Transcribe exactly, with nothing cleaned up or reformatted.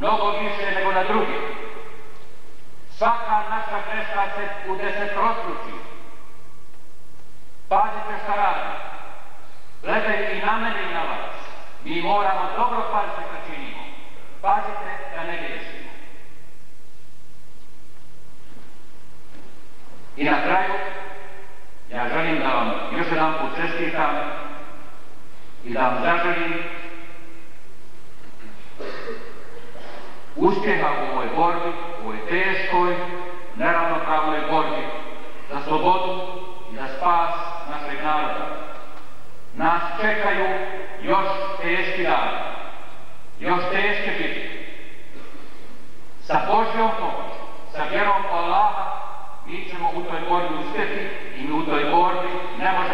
mnogo više nego na druge. Svaka naša greška se u desetrostruči. Pazite šta radi. Gledaju i na mene i na vas. Mi moramo dobro paziti kad činimo. Pazite da ne griješimo. I na kraju, ja želim da vam još jedan put čestitam i da vam zaželim uspjeha u ovoj borbi, u ovoj teškoj, neravnopravnoj borbi za slobodu i za spas našeg naroda. Nas čekaju još teški dani, još teške bitke. Sa Božjom pomoći, sa vjerom u Allaha, mi ćemo u toj borbi uspjeti i mi u toj borbi ne možemo